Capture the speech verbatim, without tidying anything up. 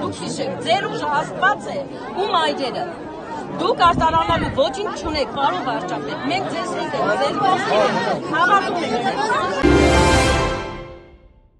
Դուք հիշեք, ձեր ուժը հաստված է ու մայրերը։ Դուք արտարանալու ոչինչ չունեք, պարոն վարչապետ, մենք ձեզ հետ ենք, ձեր կողքին ենք, հավատում ենք։